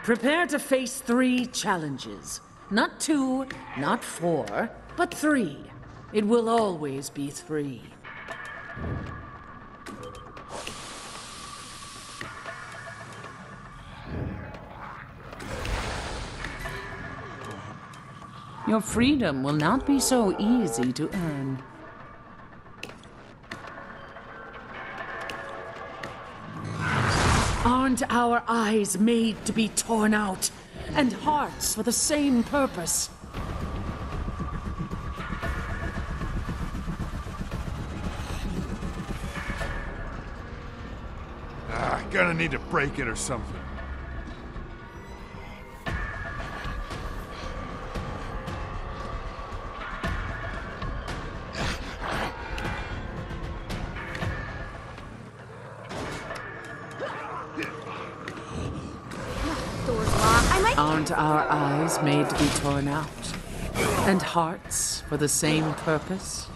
Prepare to face 3 challenges. Not 2, not 4, but 3. It will always be 3. Your freedom will not be so easy to earn. Aren't our eyes made to be torn out, and hearts for the same purpose? Gonna need to break it or something. Aren't our eyes made to be torn out, and hearts for the same purpose?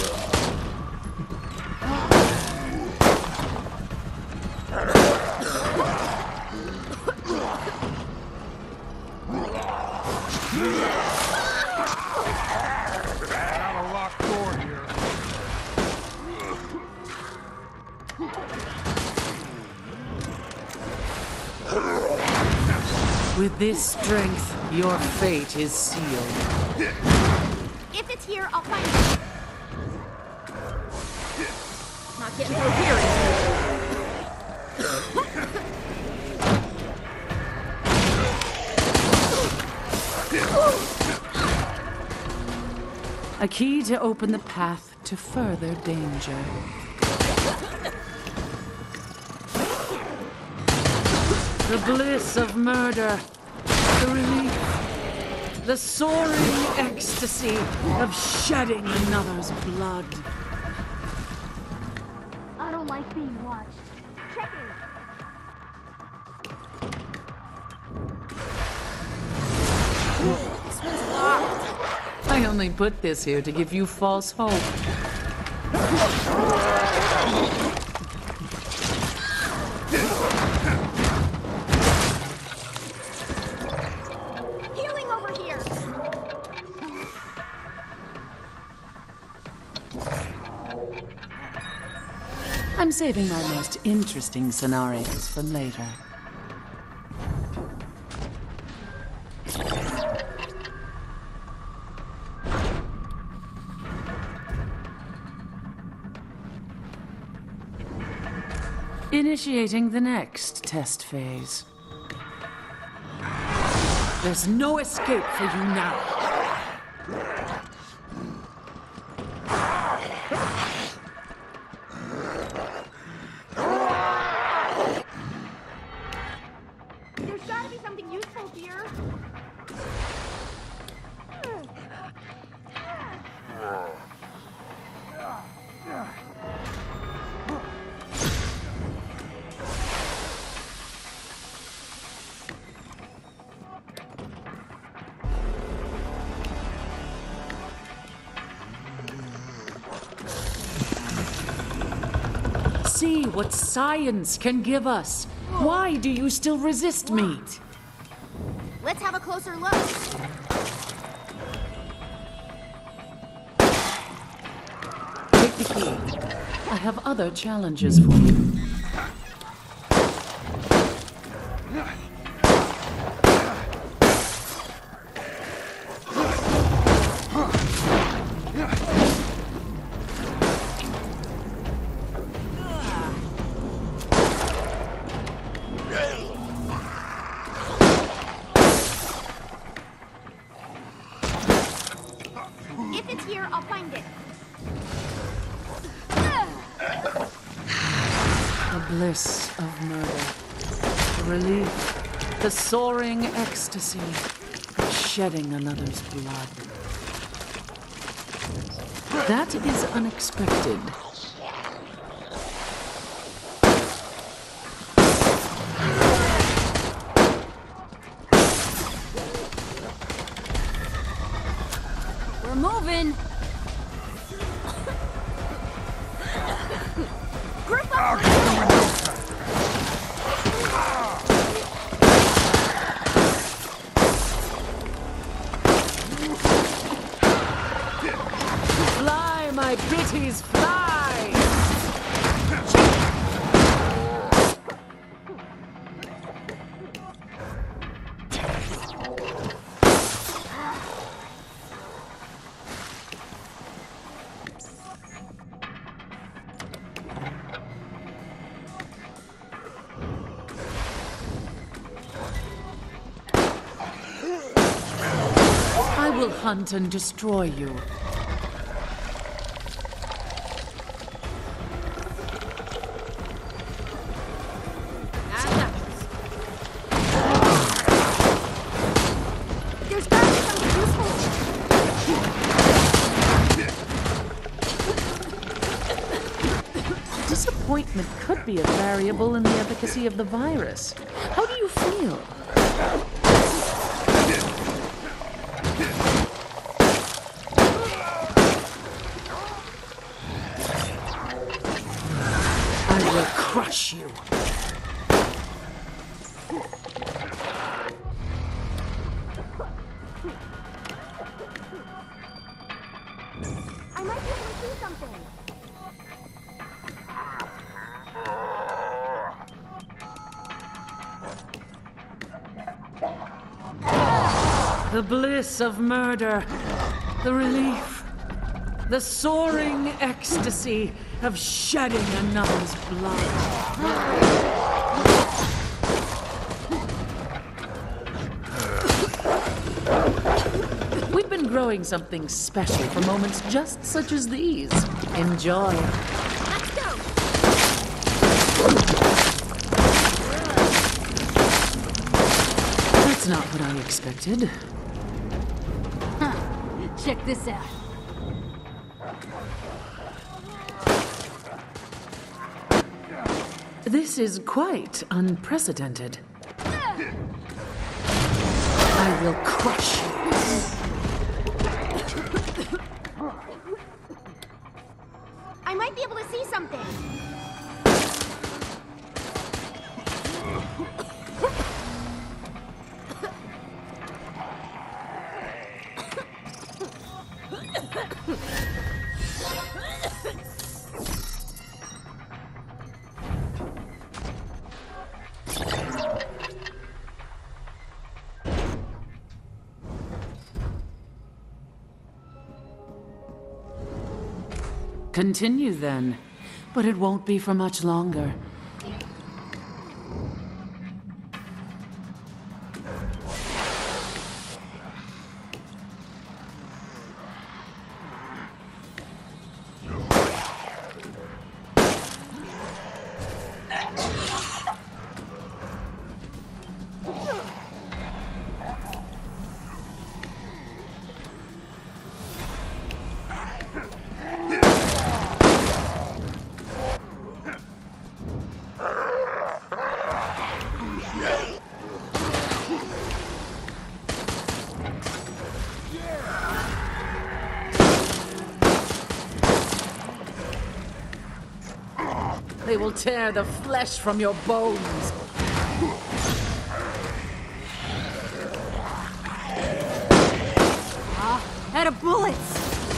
With this strength, your fate is sealed. If it's here, I'll find it. Not getting through here. A key to open the path to further danger. The bliss of murder, the relief, the soaring ecstasy of shedding another's blood. I don't like being watched. Check it. This one's locked. I only put this here to give you false hope. I'm saving my most interesting scenarios for later. Initiating the next test phase. There's no escape for you now. There's gotta be something useful here. See what science can give us. Why do you still resist meat? Let's have a closer look. Take the key. I have other challenges for you. If it's here, I'll find it. The bliss of murder, the relief, the soaring ecstasy of shedding another's blood. That is unexpected. We're moving. Group up. hunt and destroy you. There's gotta be something useful. Disappointment could be a variable in the efficacy of the virus. How do you feel? I will crush you. I might be able to see something. The bliss of murder, the relief, the soaring ecstasy of shedding another's blood. We've been growing something special for moments just such as these. Enjoy. Let's go. That's not what I expected. Check this out. This is quite unprecedented. I will crush you. I might be able to see something. Continue then, but it won't be for much longer. They will tear the flesh from your bones. Out of bullets.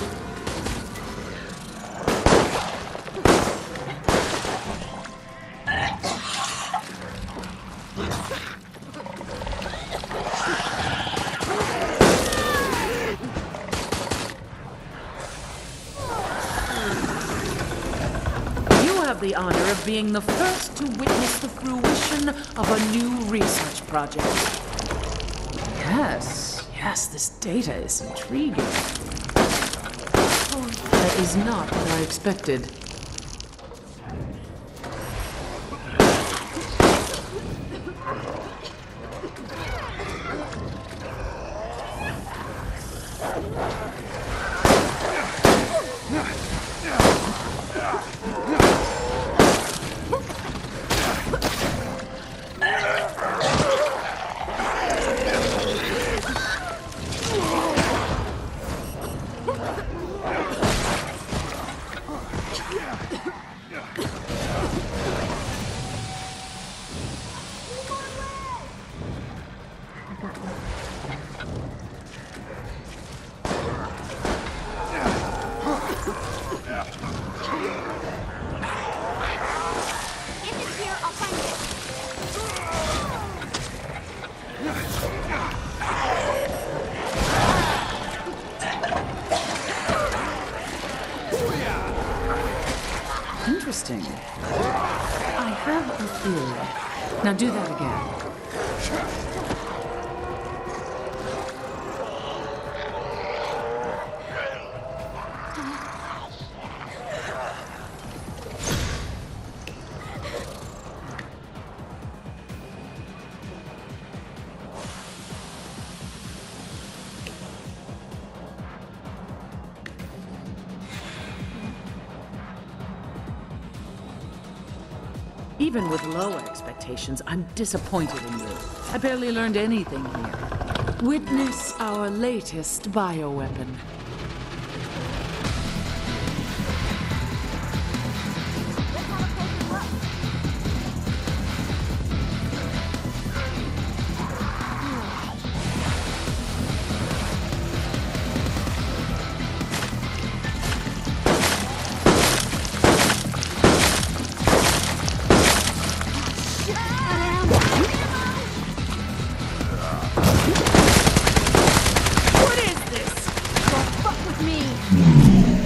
The honor of being the first to witness the fruition of a new research project. Yes, this data is intriguing. That is not what I expected. Interesting. I have a theory. Now do that again. Even with low expectations, I'm disappointed in you. I barely learned anything here. Witness our latest bioweapon. Let's have a closer look. What is this? Don't fuck with me.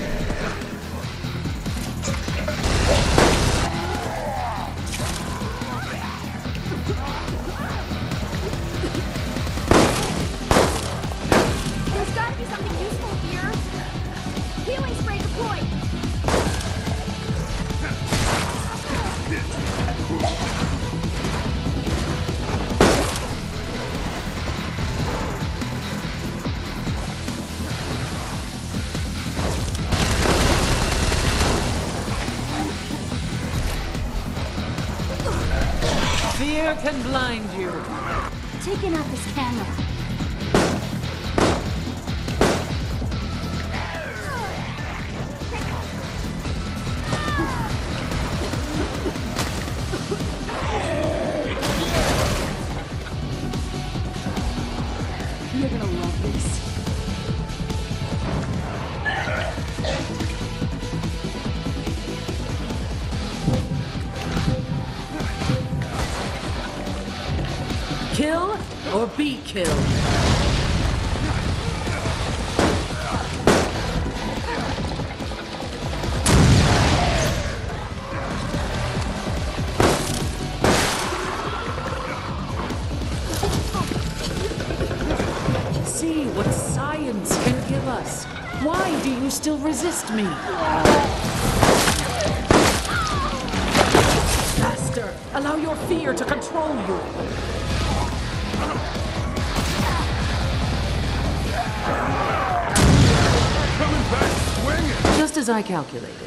There's gotta be something useful here. Healing spray deployed. Fear can blind you. Taking out this camera. You're gonna love this. Kill or be killed. See what science can give us. Why do you still resist me? Faster! Allow your fear to control you. Coming back swinging! Just as I calculated.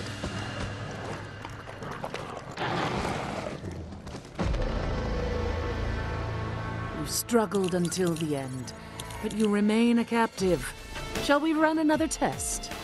You struggled until the end, but you remain a captive. Shall we run another test?